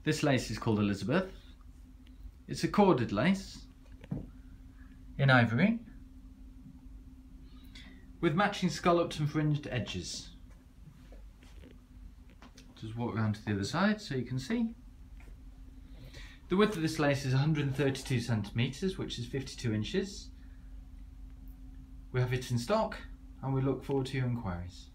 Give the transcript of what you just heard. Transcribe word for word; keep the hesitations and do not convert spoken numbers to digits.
This lace is called Elizabeth. It's a corded lace in ivory with matching scalloped and fringed edges. Just walk around to the other side so you can see. The width of this lace is one hundred thirty-two centimetres, which is fifty-two inches. We have it in stock and we look forward to your inquiries.